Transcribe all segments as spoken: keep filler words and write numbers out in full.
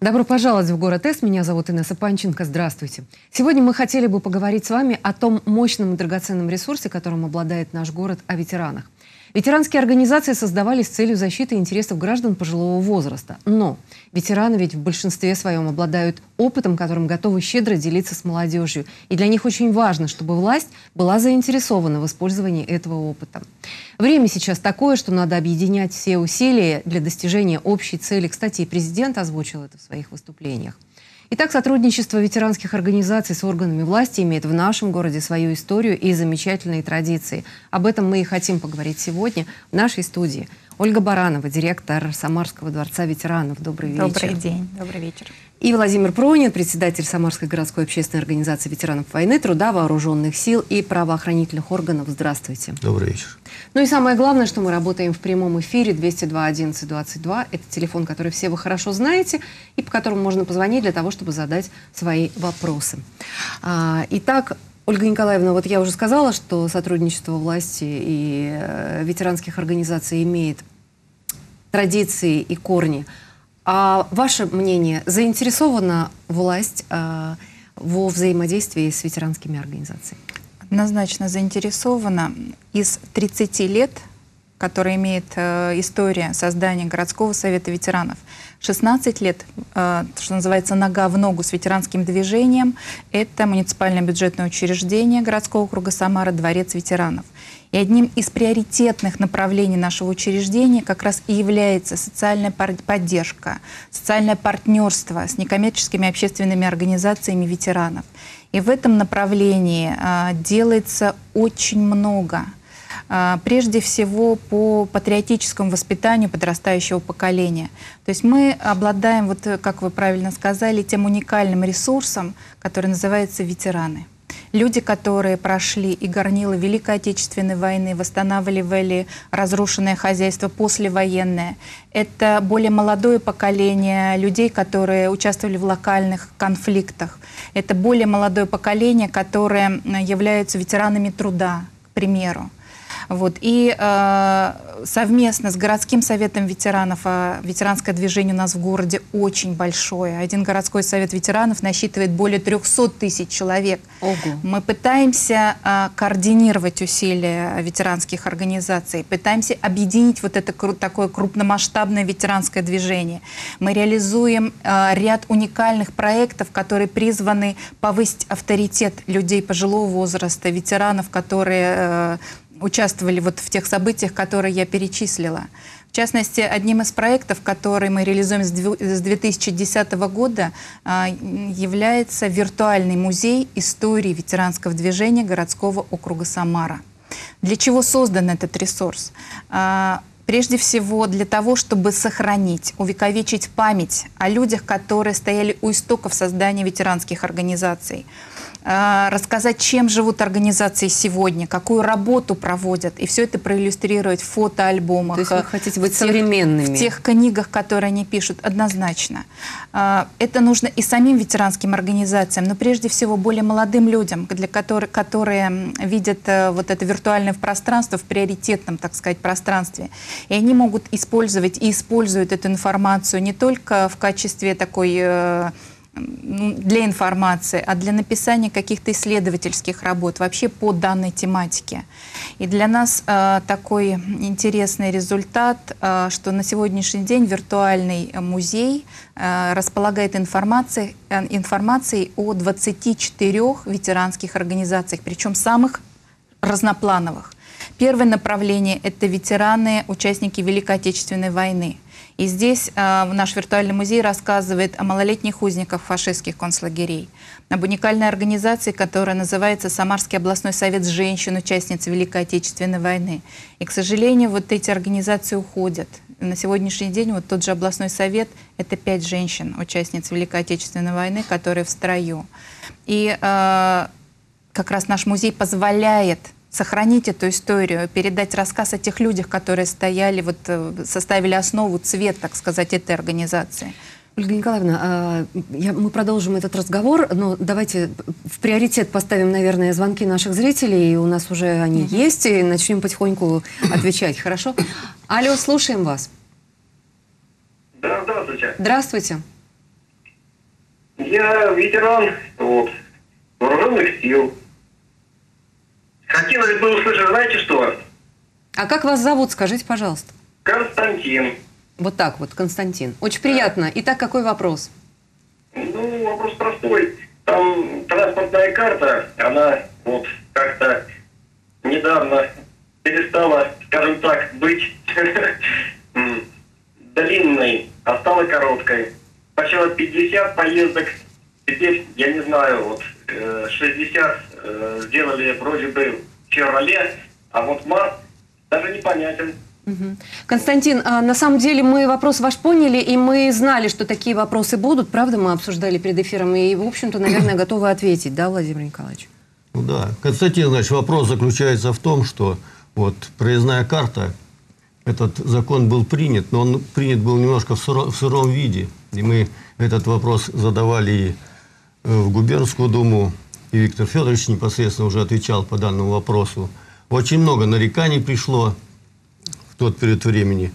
Добро пожаловать в город С. Меня зовут Инесса Панченко. Здравствуйте. Сегодня мы хотели бы поговорить с вами о том мощном и драгоценном ресурсе, которым обладает наш город, о ветеранах. Ветеранские организации создавались с целью защиты интересов граждан пожилого возраста. Но ветераны ведь в большинстве своем обладают опытом, которым готовы щедро делиться с молодежью. И для них очень важно, чтобы власть была заинтересована в использовании этого опыта. Время сейчас такое, что надо объединять все усилия для достижения общей цели. Кстати, и президент озвучил это в своих выступлениях. Итак, сотрудничество ветеранских организаций с органами власти имеет в нашем городе свою историю и замечательные традиции. Об этом мы и хотим поговорить сегодня в нашей студии. Ольга Баранова, директор Самарского дворца ветеранов. Добрый вечер. Добрый день, добрый вечер. И Владимир Пронин, председатель Самарской городской общественной организации ветеранов войны, труда, вооруженных сил и правоохранительных органов. Здравствуйте. Добрый вечер. Ну и самое главное, что мы работаем в прямом эфире. Двести два одиннадцать двадцать два. Это телефон, который все вы хорошо знаете, и по которому можно позвонить для того, чтобы задать свои вопросы. А, итак, Ольга Николаевна, вот я уже сказала, что сотрудничество власти и э, ветеранских организаций имеет традиции и корни. А ваше мнение, заинтересована власть э, во взаимодействии с ветеранскими организациями? Однозначно заинтересована. Из тридцати лет, которые имеет э, история создания городского совета ветеранов, шестнадцать лет, э, что называется, нога в ногу с ветеранским движением, это муниципальное бюджетное учреждение городского округа Самара, дворец ветеранов. И одним из приоритетных направлений нашего учреждения как раз и является социальная поддержка, социальное партнерство с некоммерческими общественными организациями ветеранов. И в этом направлении а, делается очень много. А, прежде всего по патриотическому воспитанию подрастающего поколения. То есть мы обладаем, вот, как вы правильно сказали, тем уникальным ресурсом, который называется ветераны. Люди, которые прошли и горнило Великой Отечественной войны, восстанавливали разрушенное хозяйство послевоенное. Это более молодое поколение людей, которые участвовали в локальных конфликтах. Это более молодое поколение, которые являются ветеранами труда, к примеру. Вот. И э, совместно с городским советом ветеранов, а ветеранское движение у нас в городе очень большое. Один городской совет ветеранов насчитывает более трёхсот тысяч человек. Ого. Мы пытаемся э, координировать усилия ветеранских организаций, пытаемся объединить вот это кру такое крупномасштабное ветеранское движение. Мы реализуем э, ряд уникальных проектов, которые призваны повысить авторитет людей пожилого возраста, ветеранов, которые э, участвовали вот в тех событиях, которые я перечислила. В частности, одним из проектов, который мы реализуем с две тысячи десятого года, является виртуальный музей истории ветеранского движения городского округа Самара. Для чего создан этот ресурс? Прежде всего для того, чтобы сохранить, увековечить память о людях, которые стояли у истоков создания ветеранских организаций. Рассказать, чем живут организации сегодня, какую работу проводят, и все это проиллюстрировать в фотоальбомах. То есть вы хотите быть современными? В тех книгах, которые они пишут, однозначно. Это нужно и самим ветеранским организациям, но прежде всего более молодым людям, для которых, которые видят вот это виртуальное пространство в приоритетном, так сказать, пространстве. И они могут использовать и используют эту информацию не только в качестве такой для информации, а для написания каких-то исследовательских работ вообще по данной тематике. И для нас э, такой интересный результат, э, что на сегодняшний день виртуальный музей э, располагает информацией, э, информацией о двадцати четырёх ветеранских организациях, причем самых разноплановых. Первое направление – это ветераны, участники Великой Отечественной войны. И здесь э, наш виртуальный музей рассказывает о малолетних узниках фашистских концлагерей, об уникальной организации, которая называется Самарский областной совет женщин, участниц Великой Отечественной войны. И, к сожалению, вот эти организации уходят. На сегодняшний день вот тот же областной совет – это пять женщин, участниц Великой Отечественной войны, которые в строю. И э, как раз наш музей позволяет сохранить эту историю, передать рассказ о тех людях, которые стояли, вот, составили основу, цвет, так сказать, этой организации. Ольга Николаевна, я, мы продолжим этот разговор, но давайте в приоритет поставим, наверное, звонки наших зрителей. У нас уже они mm-hmm. есть, и начнем потихоньку отвечать, хорошо? Алло, слушаем вас. Да, здравствуйте. Здравствуйте. Я ветеран вот, вооруженных сил. Хотелось бы услышать, знаете что? А как вас зовут, скажите, пожалуйста? Константин. Вот так вот, Константин. Очень приятно. Итак, какой вопрос? Ну, вопрос простой. Там транспортная карта, она вот как-то недавно перестала, скажем так, быть длинной, а стала короткой. Сначала пятьдесят поездок, теперь, я не знаю, вот шестьдесят сделали вроде бы в феврале, а вот март даже непонятен. Угу. Константин, а на самом деле мы вопрос ваш поняли, и мы знали, что такие вопросы будут, правда, мы обсуждали перед эфиром, и, в общем-то, наверное, готовы ответить, да, Владимир Николаевич? Ну да. Константин, значит, вопрос заключается в том, что вот проездная карта, этот закон был принят, но он принят был немножко в, сыром, в сыром виде, и мы этот вопрос задавали и в губернскую думу, и Виктор Федорович непосредственно уже отвечал по данному вопросу. Очень много нареканий пришло в тот период времени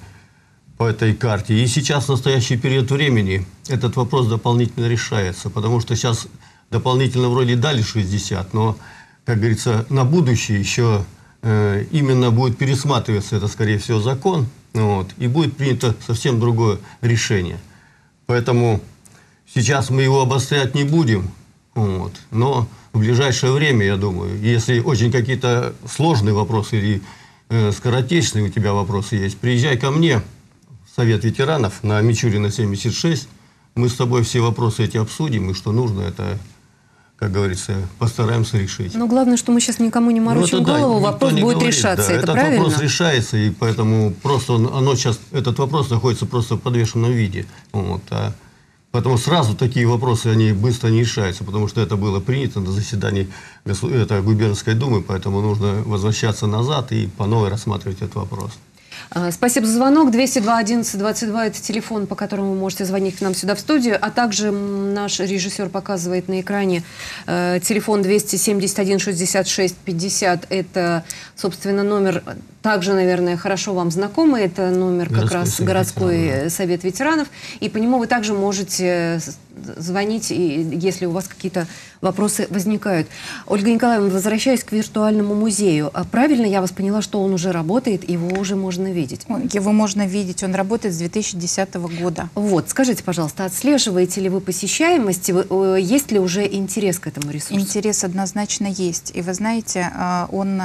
по этой карте. И сейчас, в настоящий период времени, этот вопрос дополнительно решается, потому что сейчас дополнительно вроде дали шестьдесят, но, как говорится, на будущее еще э, именно будет пересматриваться это, скорее всего, закон, вот, и будет принято совсем другое решение. Поэтому сейчас мы его обострять не будем, вот, но в ближайшее время, я думаю, если очень какие-то сложные вопросы или э, скоротечные у тебя вопросы есть, приезжай ко мне в Совет ветеранов на Мичурина семьдесят шесть, мы с тобой все вопросы эти обсудим, и что нужно, это, как говорится, постараемся решить. Но главное, что мы сейчас никому не морочим ну, голову, да, вопрос будет говорит, решаться, да, это этот правильно? Вопрос решается, и поэтому просто он, оно сейчас, этот вопрос находится просто в подвешенном виде. Вот, а поэтому сразу такие вопросы, они быстро не решаются, потому что это было принято на заседании это, губернской думы, поэтому нужно возвращаться назад и по новой рассматривать этот вопрос. Спасибо за звонок. двести два одиннадцать двадцать два – это телефон, по которому вы можете звонить к нам сюда в студию. А также наш режиссер показывает на экране э, телефон двести семьдесят один шестьдесят шесть пятьдесят. Это, собственно, номер, также, наверное, хорошо вам знакомый. Это номер как раз совет городской ветеранов. Совет ветеранов. И по нему вы также можете звонить, если у вас какие-то вопросы возникают. Ольга Николаевна, возвращаясь к виртуальному музею, правильно я вас поняла, что он уже работает, его уже можно видеть? Его можно видеть, он работает с две тысячи десятого года. Вот, скажите, пожалуйста, отслеживаете ли вы посещаемость, есть ли уже интерес к этому ресурсу? Интерес однозначно есть, и вы знаете, он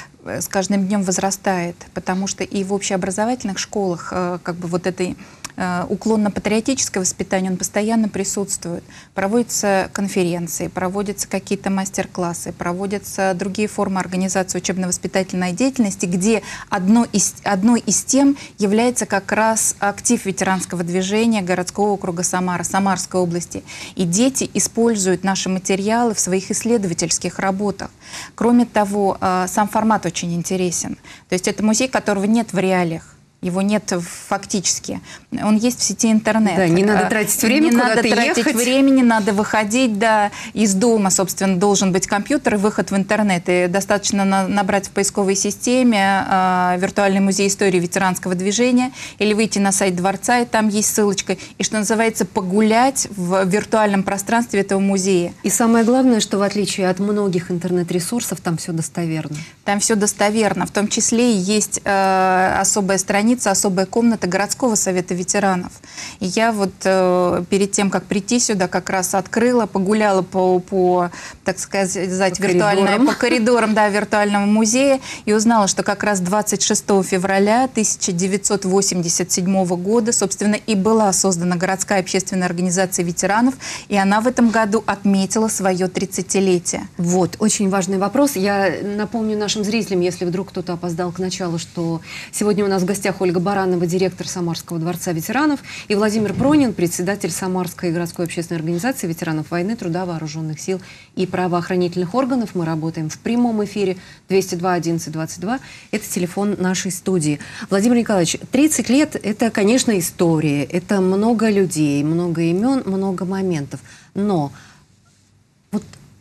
с каждым днем возрастает, потому что и в общеобразовательных школах как бы вот этой уклонно-патриотическое воспитание, он постоянно присутствует. Проводятся конференции, проводятся какие-то мастер-классы, проводятся другие формы организации учебно-воспитательной деятельности, где одно из, одной из тем является как раз актив ветеранского движения городского округа Самара, Самарской области. И дети используют наши материалы в своих исследовательских работах. Кроме того, сам формат очень интересен. То есть это музей, которого нет в реалиях. Его нет фактически. Он есть в сети интернет. Да, не надо тратить время, не надо ехать. тратить времени, надо выходить, да, из дома, собственно, должен быть компьютер и выход в интернет. И достаточно на, набрать в поисковой системе э, виртуальный музей истории ветеранского движения или выйти на сайт дворца, и там есть ссылочка. И, что называется, погулять в виртуальном пространстве этого музея. И самое главное, что в отличие от многих интернет-ресурсов, там все достоверно. Там все достоверно. В том числе есть э, особая страница, особая комната городского совета ветеранов. И я вот э, перед тем, как прийти сюда, как раз открыла, погуляла по, по так сказать, по виртуальной, коридорам. по коридорам да, виртуального музея и узнала, что как раз двадцать шестого февраля тысяча девятьсот восемьдесят седьмого года, собственно, и была создана городская общественная организация ветеранов, и она в этом году отметила свое тридцатилетие. Вот, очень важный вопрос. Я напомню нашим зрителям, если вдруг кто-то опоздал к началу, что сегодня у нас в гостях Ольга Баранова, директор Самарского дворца ветеранов, и Владимир Пронин, председатель Самарской городской общественной организации ветеранов войны, труда, вооруженных сил и правоохранительных органов. Мы работаем в прямом эфире. двести два одиннадцать двадцать два. Это телефон нашей студии. Владимир Николаевич, тридцать лет – это, конечно, история. Это много людей, много имен, много моментов. Но вот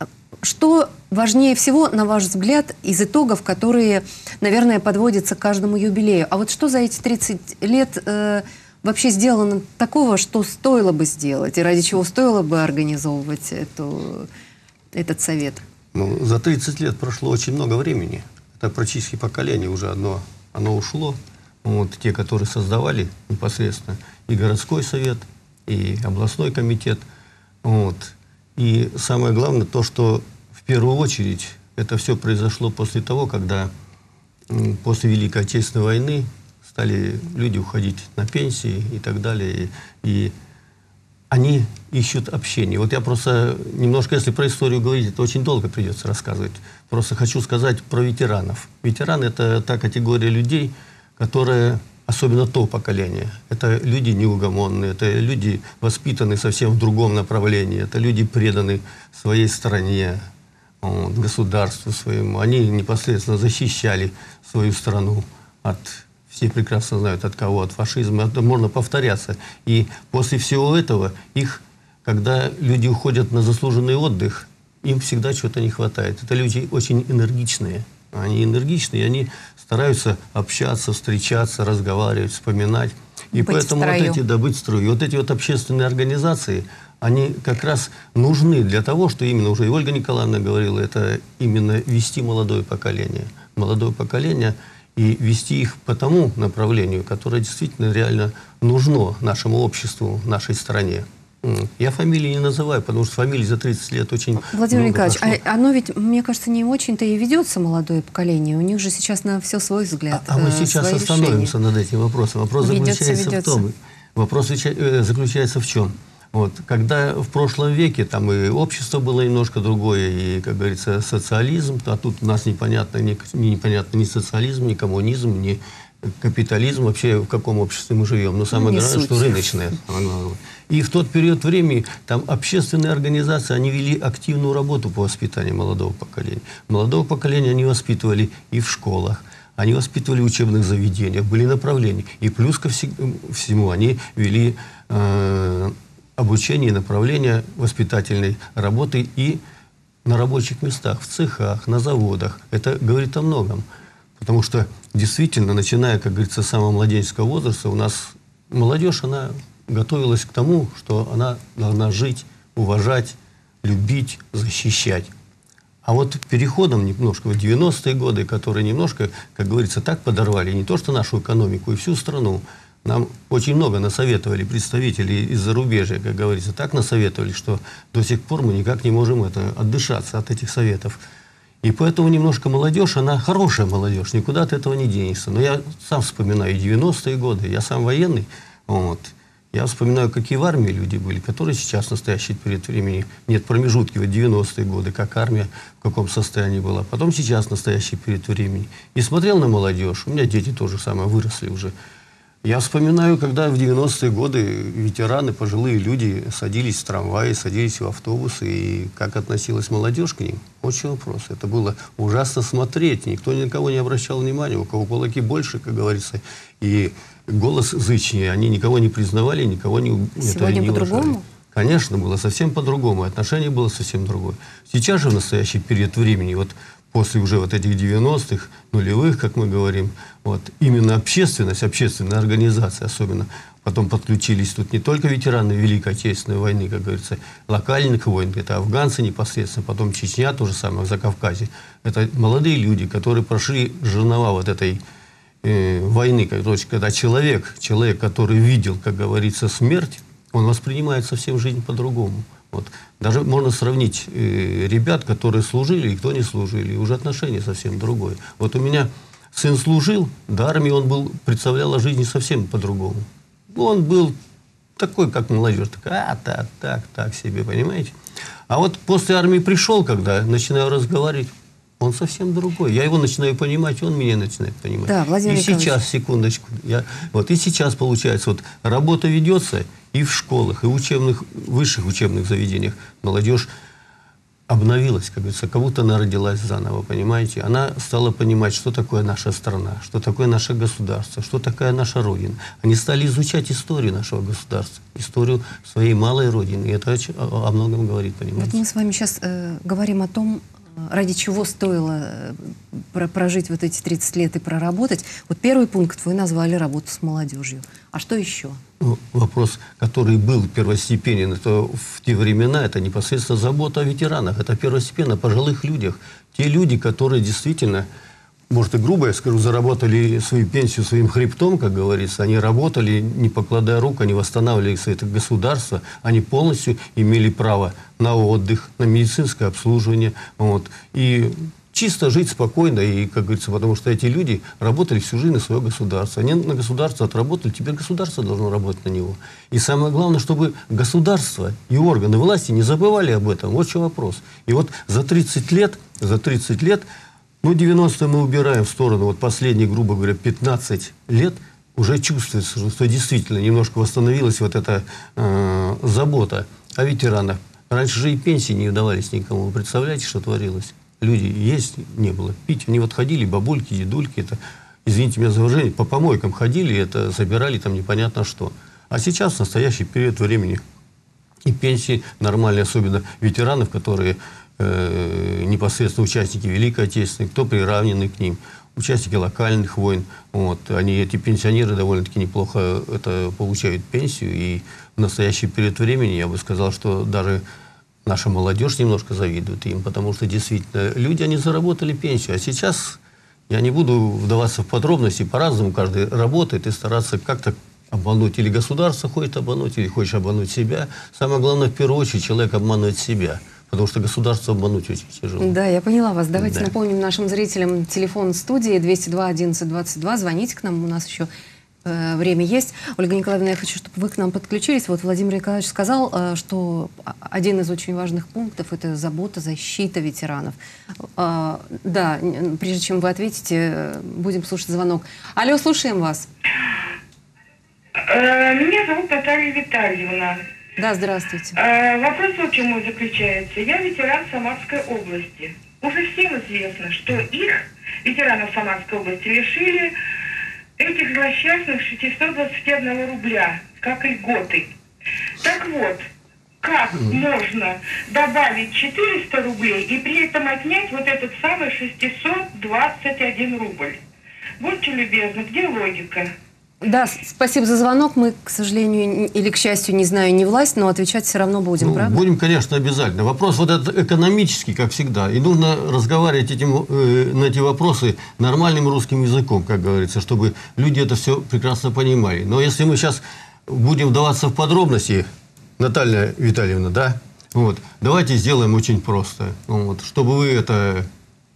что важнее всего, на ваш взгляд, из итогов, которые, наверное, подводятся к каждому юбилею? А вот что за эти тридцать лет э, вообще сделано такого, что стоило бы сделать, и ради чего стоило бы организовывать эту, этот совет? Ну, за тридцать лет прошло очень много времени. Это практически поколение уже одно, оно ушло. Вот, те, которые создавали непосредственно и городской совет, и областной комитет. Вот. И самое главное, то, что в первую очередь это все произошло после того, когда после Великой Отечественной войны стали люди уходить на пенсии и так далее. И, и они ищут общение. Вот я просто немножко, если про историю говорить, это очень долго придется рассказывать. Просто хочу сказать про ветеранов. Ветераны — это та категория людей, которые, особенно то поколение, это люди неугомонные, это люди, воспитанные совсем в другом направлении, это люди, преданные своей стране, вот, государству своему. Они непосредственно защищали свою страну от, все прекрасно знают от кого, от фашизма. Это можно повторяться. И после всего этого их, когда люди уходят на заслуженный отдых, им всегда чего-то не хватает. Это люди очень энергичные. Они энергичные, они стараются общаться, встречаться, разговаривать, вспоминать. И быть поэтому вот эти, да, быть в строю. Вот эти вот общественные организации, они как раз нужны для того, что именно, уже и Ольга Николаевна говорила, это именно вести молодое поколение. Молодое поколение и вести их по тому направлению, которое действительно реально нужно нашему обществу, нашей стране. Я фамилии не называю, потому что фамилии за тридцать лет очень Владимир много Николаевич, прошло. а оно ведь, мне кажется, не очень-то и ведется молодое поколение. У них же сейчас на все свой взгляд. А, а мы э, сейчас свои остановимся решения. над этим вопросом. Вопрос Ведется, заключается ведется. в том, вопрос э, заключается в чем? Вот, когда в прошлом веке там и общество было немножко другое, и, как говорится, социализм, а тут у нас непонятно ни, непонятно ни социализм, ни коммунизм, ни капитализм, вообще в каком обществе мы живем. Но самое Не главное, суть. что рыночное. И в тот период времени там общественные организации, они вели активную работу по воспитанию молодого поколения. Молодого поколения они воспитывали и в школах, они воспитывали в учебных заведениях, были направления. И плюс ко всему они вели э, обучение и направление воспитательной работы и на рабочих местах, в цехах, на заводах. Это говорит о многом. Потому что действительно, начиная, как говорится, с самого младенческого возраста, у нас молодежь, она готовилась к тому, что она должна жить, уважать, любить, защищать. А вот переходом немножко в девяностые годы, которые немножко, как говорится, так подорвали не то что нашу экономику и всю страну, нам очень много насоветовали представители из зарубежья, как говорится, так насоветовали, что до сих пор мы никак не можем это, отдышаться от этих советов. И поэтому немножко молодежь, она хорошая молодежь, никуда от этого не денешься. Но я сам вспоминаю девяностые годы, я сам военный, вот. Я вспоминаю, какие в армии люди были, которые сейчас в настоящий период времени, нет промежутки, вот девяностые годы, как армия, в каком состоянии была. Потом сейчас в настоящий период времени. И смотрел на молодежь, у меня дети тоже самое, выросли уже. Я вспоминаю, когда в девяностые годы ветераны, пожилые люди садились в трамваи, садились в автобусы, и как относилась молодежь к ним? Очень вопрос. Это было ужасно смотреть, никто ни на кого не обращал внимания, у кого кулаки больше, как говорится, и голос зычнее, они никого не признавали, никого не, Сегодня не по-другому? Конечно, было совсем по-другому, отношение было совсем другое. Сейчас же в настоящий период времени, вот после уже вот этих девяностых, нулевых, как мы говорим, вот, именно общественность, общественная организация особенно, потом подключились тут не только ветераны Великой Отечественной войны, как говорится, локальных войн, это афганцы непосредственно, потом Чечня, то же самое, Закавказье. Это молодые люди, которые прошли жернова вот этой э, войны, когда человек, человек, который видел, как говорится, смерть, он воспринимает совсем жизнь по-другому. Вот. Даже можно сравнить э, ребят, которые служили и кто не служили, уже отношение совсем другое. Вот у меня сын служил, до армии он был, представлял о жизни совсем по-другому. Он был такой, как молодежь, так, а, так, так, так себе, понимаете? А вот после армии пришел, когда начинаю разговаривать, он совсем другой. Я его начинаю понимать, он меня начинает понимать. Да, Владимир и Николаевич. сейчас, секундочку, я, вот и сейчас получается, вот работа ведется и в школах, и в учебных, высших учебных заведениях. Молодежь обновилась, как говорится, как будто она родилась заново, понимаете? Она стала понимать, что такое наша страна, что такое наше государство, что такая наша Родина. Они стали изучать историю нашего государства, историю своей малой Родины. И это о, о многом говорит, понимаете? Вот мы с вами сейчас э, говорим о том, ради чего стоило прожить вот эти тридцать лет и проработать. Вот первый пункт вы назвали работу с молодежью. А что еще? Ну, вопрос, который был первостепенен, это в те времена, это непосредственно забота о ветеранах. Это первостепенно о пожилых людях. Те люди, которые действительно, может и грубо я скажу, заработали свою пенсию своим хребтом, как говорится. Они работали, не покладая рук, они восстанавливали это государство. Они полностью имели право на отдых, на медицинское обслуживание. Вот. И чисто жить спокойно, и, как говорится, потому что эти люди работали всю жизнь на свое государство. Они на государство отработали, теперь государство должно работать на него. И самое главное, чтобы государство и органы власти не забывали об этом. Вот что вопрос. И вот за тридцать лет, за тридцать лет, ну, девяностые мы убираем в сторону, вот последние, грубо говоря, пятнадцать лет, уже чувствуется, что, что действительно немножко восстановилась вот эта э, забота о ветеранах. Раньше же и пенсии не давались никому. Вы представляете, что творилось? Люди есть не было, пить. Они вот ходили, бабульки, дедульки, это, извините меня за выражение, по помойкам ходили, это забирали там непонятно что. А сейчас настоящий период времени. И пенсии нормальные, особенно ветеранов, которые э, непосредственно участники Великой Отечественной, кто приравнены к ним, участники локальных войн. Вот, они, эти пенсионеры довольно-таки неплохо это, получают пенсию. И в настоящий период времени я бы сказал, что даже наша молодежь немножко завидует им, потому что действительно люди, они заработали пенсию. А сейчас я не буду вдаваться в подробности, по-разному каждый работает и стараться как-то обмануть. Или государство хочет обмануть, или хочешь обмануть себя. Самое главное, в первую очередь, человек обманывает себя. Потому что государство обмануть очень тяжело. Да, я поняла вас. Давайте да. напомним нашим зрителям телефон студии двести два одиннадцать двадцать два. Звоните к нам, у нас еще э, время есть. Ольга Николаевна, я хочу, чтобы вы к нам подключились. Вот Владимир Николаевич сказал, э, что один из очень важных пунктов – это забота, защита ветеранов. Э, да, прежде чем вы ответите, будем слушать звонок. Алло, слушаем вас. Меня зовут Наталья Витальевна. Да, здравствуйте. Э, вопрос вот в чем мой заключается. Я ветеран Самарской области. Уже всем известно, что их, ветеранов Самарской области, лишили этих злосчастных шестисот двадцати одного рубля, как льготы. Так вот, как можно добавить четыреста рублей и при этом отнять вот этот самый шестьсот двадцать один рубль? Будьте любезны, где логика? Да, спасибо за звонок. Мы, к сожалению, или к счастью, не знаю, не власть, но отвечать все равно будем, ну, правда? Будем, конечно, обязательно. Вопрос вот этот экономический, как всегда. И нужно разговаривать этим, э, на эти вопросы нормальным русским языком, как говорится, чтобы люди это все прекрасно понимали. Но если мы сейчас будем вдаваться в подробности, Наталья Витальевна, да, вот, давайте сделаем очень просто. Вот, чтобы вы это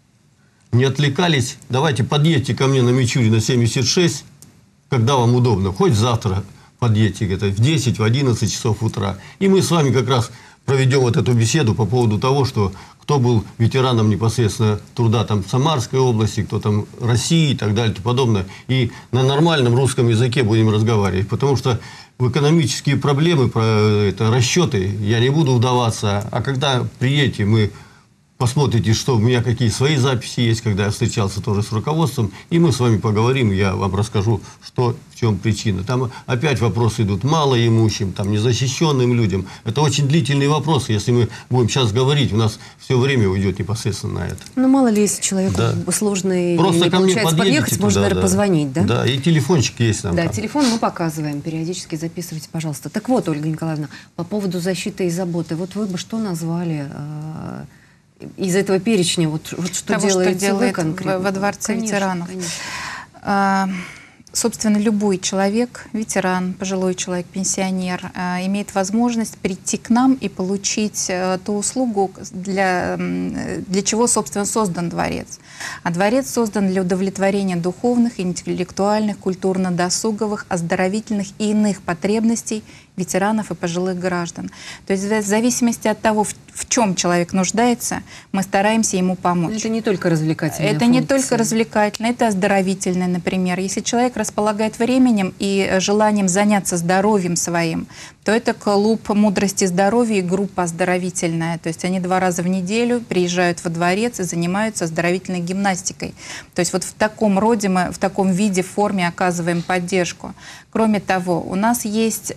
не отвлекались, давайте подъедьте ко мне на Мичурина семьдесят шесть, когда вам удобно, хоть завтра подъедьте где-то в десять, в одиннадцать часов утра. И мы с вами как раз проведем вот эту беседу по поводу того, что кто был ветераном непосредственно труда там в Самарской области, кто там России и так далее и тому подобное. И на нормальном русском языке будем разговаривать. Потому что в экономические проблемы, про это, расчеты я не буду вдаваться. А когда приедете, мы посмотрите, что у меня какие свои записи есть, когда я встречался тоже с руководством, и мы с вами поговорим, я вам расскажу, что, в чем причина. Там опять вопросы идут малоимущим, там, незащищенным людям. Это очень длительные вопросы. Если мы будем сейчас говорить, у нас все время уйдет непосредственно на это. Ну, мало ли, если человеку да. сложно и просто не получается подъехать, туда, можно, наверное, да. позвонить, да? Да, и телефончик есть там. Да, там. телефон мы показываем, периодически записывайте, пожалуйста. Так вот, Ольга Николаевна, по поводу защиты и заботы, вот вы бы что назвали э, из этого перечня, вот, вот что Того, делаете что делает вы конкретно? во Дворце конечно, ветеранов. Конечно. А, собственно, любой человек, ветеран, пожилой человек, пенсионер, а, имеет возможность прийти к нам и получить а, ту услугу, для, для чего, собственно, создан дворец. А дворец создан для удовлетворения духовных, интеллектуальных, культурно-досуговых, оздоровительных и иных потребностей ветеранов и пожилых граждан. То есть в зависимости от того, в, в чем человек нуждается, мы стараемся ему помочь. Это не только развлекательная Это функция. не только развлекательное, это оздоровительное, например. Если человек располагает временем и желанием заняться здоровьем своим, то это клуб мудрости здоровья и группа оздоровительная. То есть они два раза в неделю приезжают во дворец и занимаются оздоровительной гимнастикой. То есть вот в таком роде мы, в таком виде, форме оказываем поддержку. Кроме того, у нас есть э,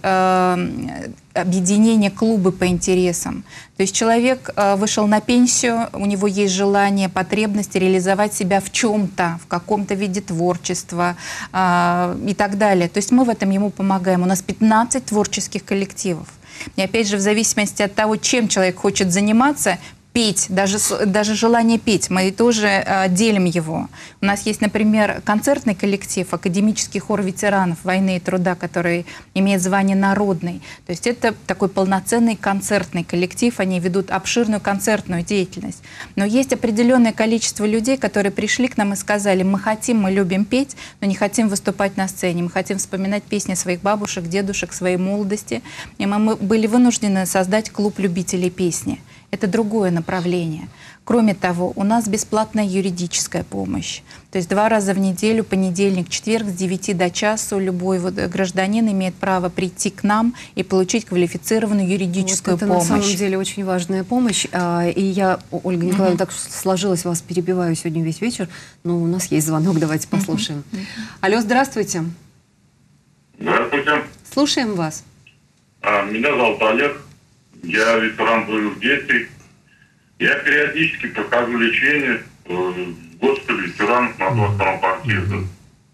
э, объединения, клубы по интересам. То есть человек э, вышел на пенсию, у него есть желание, потребность реализовать себя в чем-то, в каком-то виде творчества э, и так далее. То есть мы в этом ему помогаем. У нас пятнадцать творческих коллективов. И опять же, в зависимости от того, чем человек хочет заниматься, петь, даже, даже желание петь, мы тоже э, делим его. У нас есть, например, концертный коллектив, академический хор ветеранов войны и труда, который имеет звание народный. То есть это такой полноценный концертный коллектив, они ведут обширную концертную деятельность. Но есть определенное количество людей, которые пришли к нам и сказали: мы хотим, мы любим петь, но не хотим выступать на сцене, мы хотим вспоминать песни своих бабушек, дедушек, своей молодости. И мы, мы были вынуждены создать клуб любителей песни. Это другое направление. Кроме того, у нас бесплатная юридическая помощь. То есть два раза в неделю, понедельник, четверг, с девяти до часу, любой вот гражданин имеет право прийти к нам и получить квалифицированную юридическую вот это помощь. Это на самом деле очень важная помощь. И я, Ольга Николаевна, так сложилось, вас перебиваю сегодня весь вечер, но у нас есть звонок, давайте послушаем. Алло, здравствуйте. Здравствуйте. Слушаем вас. А, меня зовут Олег. Я ветеран боевых действий. Я периодически прохожу лечение в госпитале ветеранов на двадцать втором парке.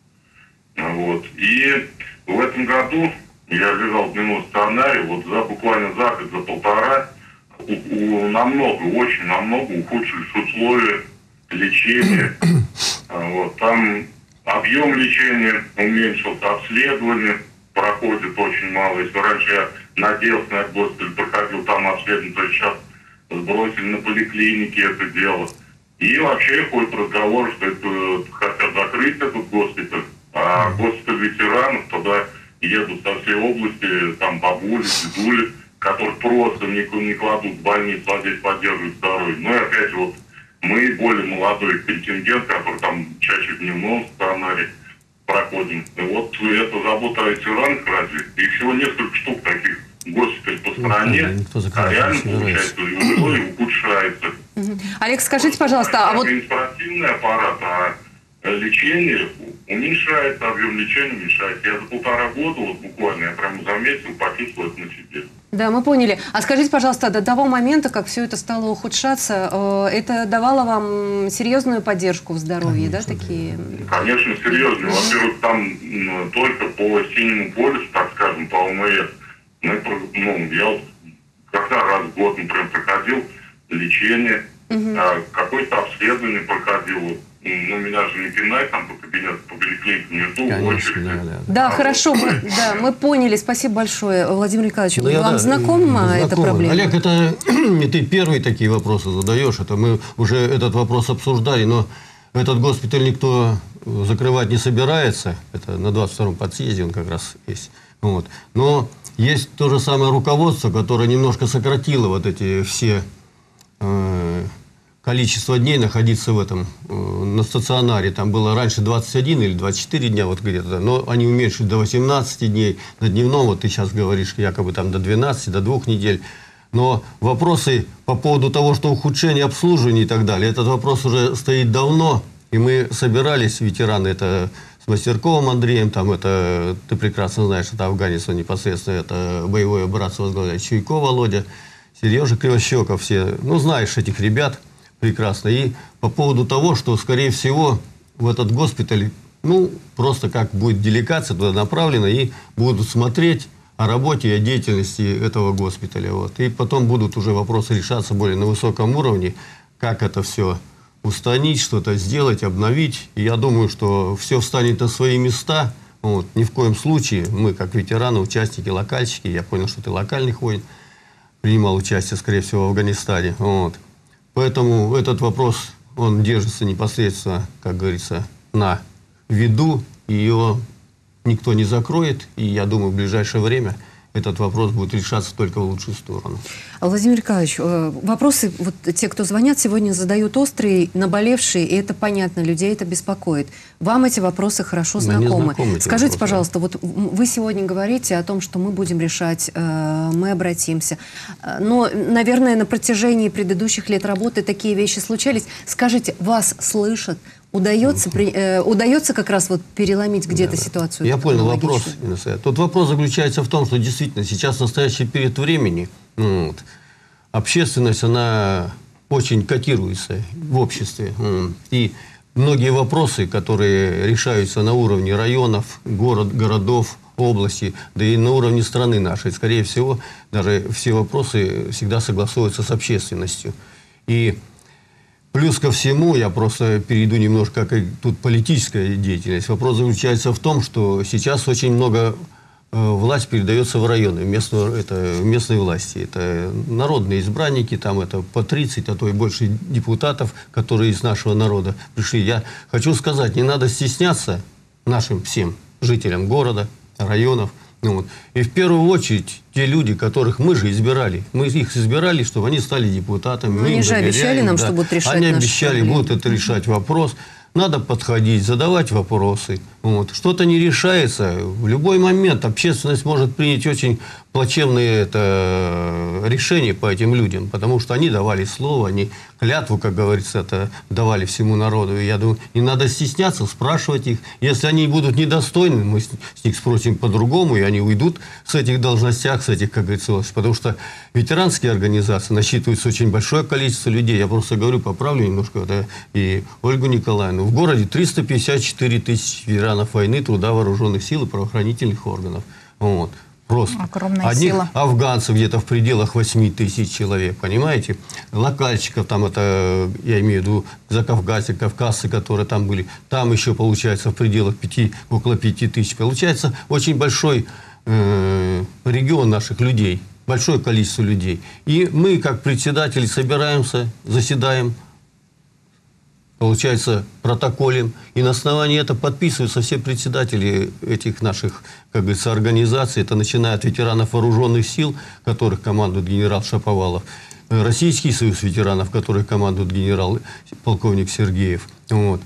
Вот. И в этом году я лежал в дневном стационаре, вот за буквально за год, за полтора, у, у, намного, очень намного ухудшились условия лечения. Вот. Там объем лечения уменьшился, обследование проходит очень мало. Если раньше я надеялся на госпиталь, проходил там обследование, то сейчас сбросили на поликлинике это дело. И вообще ходит разговор, что это хотят закрыть этот госпиталь, а госпиталь ветеранов туда едут со всей области, там бабули, дедули, которые просто не, не кладут в больницу, а здесь поддерживают здоровье. Ну и опять же, вот мы более молодой контингент, который там чаще в дневном стационаре проходим. И вот это забота о ветеранах разве. И всего несколько штук таких госпиталей по стране, а реально получается, условия ухудшается. Олег, скажите, пожалуйста, а вот... Административный аппарат, а лечение уменьшается, объем лечения уменьшается. Я за полтора года, вот буквально, я прямо заметил, почувствовал это на себе. Да, мы поняли. А скажите, пожалуйста, до того момента, как все это стало ухудшаться, это давало вам серьезную поддержку в здоровье, конечно, да, такие? Конечно, серьезную. Во-первых, там ну, только по синему полюсу, так скажем, по ОМС, мы, ну, я вот когда раз в год, например, проходил лечение, угу. а, какое-то обследование проходил. Ну, меня же не пинают там по кабинету, по поликлинике, не жду в очереди. Да, да. да а хорошо, вот... мы, да, мы поняли. Спасибо большое. Владимир Николаевич, ну, вам да, знакома эта проблема? Олег, это не ты первый такие вопросы задаешь. Это мы уже этот вопрос обсуждали, но этот госпиталь никто закрывать не собирается. Это на двадцать втором подъезде он как раз есть. Вот. Но есть то же самое руководство, которое немножко сократило вот эти все... Э количество дней находиться в этом, э, на стационаре. Там было раньше двадцать один или двадцать четыре дня, вот где-то, но они уменьшили до восемнадцати дней. На дневном, вот ты сейчас говоришь, якобы там до двенадцати, до двух недель. Но вопросы по поводу того, что ухудшение обслуживания и так далее, этот вопрос уже стоит давно. И мы собирались, ветераны, это с Мастерковым Андреем, там это, ты прекрасно знаешь, это афганец непосредственно, это боевое братство возглавляет Чуйко Володя, Сережа Кривощеков, все, ну знаешь этих ребят. Прекрасно. И по поводу того, что, скорее всего, в этот госпиталь, ну, просто как будет делегация туда направлена, и будут смотреть о работе и о деятельности этого госпиталя. Вот. И потом будут уже вопросы решаться более на высоком уровне, как это все устранить, что-то сделать, обновить. И я думаю, что все встанет на свои места. Вот. Ни в коем случае мы, как ветераны, участники, локальщики, я понял, что ты локальных войн, принимал участие, скорее всего, в Афганистане. Вот. Поэтому этот вопрос, он держится непосредственно, как говорится, на виду. Ее никто не закроет. И я думаю, в ближайшее время этот вопрос будет решаться только в лучшую сторону. Владимир Николаевич, вопросы, вот те, кто звонят, сегодня задают острые, наболевшие, и это понятно, людей это беспокоит. Вам эти вопросы хорошо знакомы. Скажите, вопросы. Пожалуйста, вот вы сегодня говорите о том, что мы будем решать, мы обратимся. Но, наверное, на протяжении предыдущих лет работы такие вещи случались. Скажите, вас слышат? Удается, при, э, удается как раз вот переломить где-то Да, да. ситуацию? Я понял вопрос. аналогичную? Тут вопрос заключается в том, что действительно сейчас в настоящий период времени ну, вот, общественность, она очень котируется в обществе. м, И многие вопросы, которые решаются на уровне районов, город, городов, области, да и на уровне страны нашей, скорее всего, даже все вопросы всегда согласуются с общественностью. И плюс ко всему, я просто перейду немножко, как и тут политическая деятельность. Вопрос заключается в том, что сейчас очень много э, власть передается в районы, местную, это, местной власти. Это народные избранники, там это по тридцать, а то и больше депутатов, которые из нашего народа пришли. Я хочу сказать, не надо стесняться нашим всем жителям города, районов. Ну, вот. И в первую очередь те люди, которых мы же избирали. Мы их избирали, чтобы они стали депутатами. Но мы они им же доверяем, обещали нам, да. что будут решать Они наши обещали, проблемы. будут это решать вопрос. Надо подходить, задавать вопросы. Вот. Что-то не решается. В любой момент общественность может принять очень плачевные это, решения по этим людям, потому что они давали слово, они клятву, как говорится, это давали всему народу. И я думаю, не надо стесняться, спрашивать их. Если они будут недостойны, мы с них спросим по-другому, и они уйдут с этих должностях, с этих, как говорится, потому что ветеранские организации насчитываются очень большое количество людей. Я просто говорю, поправлю немножко, да, и Ольгу Николаевну. В городе триста пятьдесят четыре тысячи ветеранов войны, труда, вооруженных сил и правоохранительных органов. Вот. Просто. Огромная Одних сила. афганцев где-то в пределах восьми тысяч человек, понимаете? Локальщиков, там это, я имею в виду, закавказцы, кавказцы, которые там были, там еще получается в пределах пяти, около пяти тысяч. Получается очень большой э, регион наших людей, большое количество людей. И мы, как председатели, собираемся, заседаем, получается, протоколем. И на основании этого подписываются все председатели этих наших, как говорится, организаций. Это начиная от ветеранов вооруженных сил, которых командует генерал Шаповалов, Российский союз ветеранов, которых командует генерал-полковник Сергеев. Вот.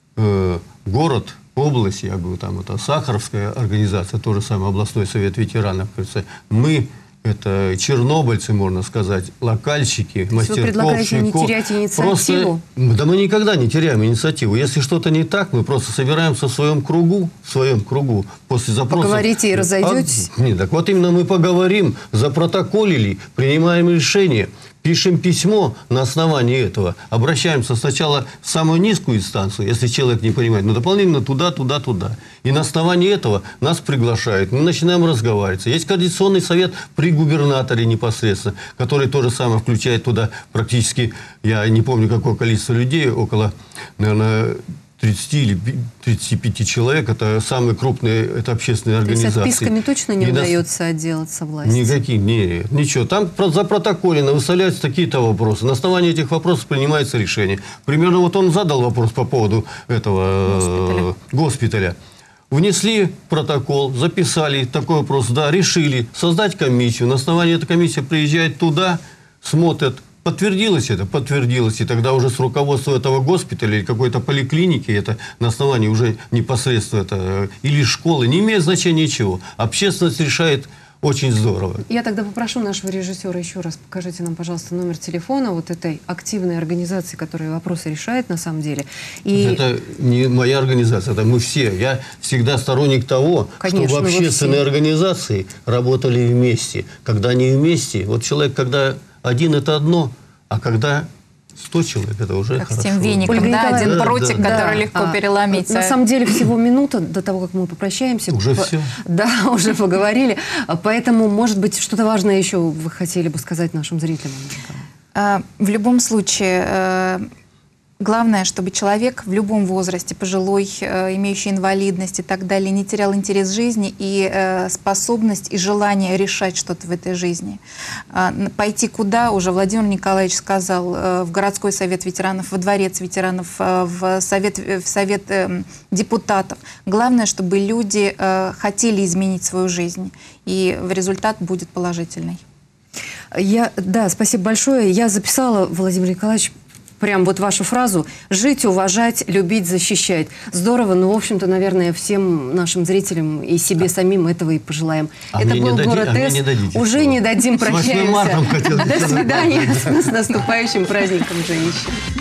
Город, область, я говорю, там это Сахаровская организация, то же самое областной совет ветеранов. Мы... Это чернобыльцы, можно сказать, локальщики, мастерковщики. Вы предлагаете не терять инициативу? Просто, да мы никогда не теряем инициативу. Если что-то не так, мы просто собираемся в своем кругу, в своем кругу, после запроса. Поговорите и разойдетесь? А, нет, так вот именно мы поговорим, запротоколили, принимаем решение, пишем письмо на основании этого, обращаемся сначала в самую низкую инстанцию, если человек не понимает, но дополнительно туда, туда, туда. И на основании этого нас приглашают, мы начинаем разговаривать. Есть координационный совет при губернаторе непосредственно, который то же самое включает туда практически, я не помню какое количество людей, около, наверное, тридцати или тридцати пяти человек. Это самые крупные, это общественные организации. То есть отписками точно не и удается нас... отделаться власти? Никаких, нет, ничего. Там запротоколено, выставляются такие-то вопросы. На основании этих вопросов принимается решение. Примерно вот он задал вопрос по поводу этого госпиталя. госпиталя. Внесли протокол, записали такой вопрос, да, решили создать комиссию. На основании этой комиссии приезжает туда, смотрят, подтвердилось это, подтвердилось. И тогда уже с руководства этого госпиталя или какой-то поликлиники, это на основании уже непосредственно это, или школы, не имеет значения ничего. Общественность решает очень здорово. Я тогда попрошу нашего режиссера еще раз, покажите нам, пожалуйста, номер телефона вот этой активной организации, которая вопросы решает на самом деле. И... Это не моя организация, это мы все. Я всегда сторонник того, Конечно, чтобы общественные организации работали вместе. Когда они вместе, вот человек, когда один, это одно, а когда сто человек, это уже как хорошо. с тем веником, Ольга да, один да, прутик, да, который да. легко А, переломить. На а... самом деле всего минута до того, как мы попрощаемся. Уже По... все? Да, уже поговорили. Поэтому, может быть, что-то важное еще вы хотели бы сказать нашим зрителям? В любом случае, главное, чтобы человек в любом возрасте, пожилой, имеющий инвалидность и так далее, не терял интерес жизни и способность и желание решать что-то в этой жизни. Пойти куда, уже Владимир Николаевич сказал, в городской совет ветеранов, во дворец ветеранов, в совет, в совет депутатов. Главное, чтобы люди хотели изменить свою жизнь, и результат будет положительный. Я, да, спасибо большое. Я записала, Владимир Николаевич, прям вот вашу фразу «жить, уважать, любить, защищать». Здорово, но, в общем-то, наверное, всем нашим зрителям и себе самим этого и пожелаем. А Это был дади... город а С. Не дадите, Уже что? не дадим, прощаемся. С восьмым марта хотел. До свидания. С наступающим праздником женщин.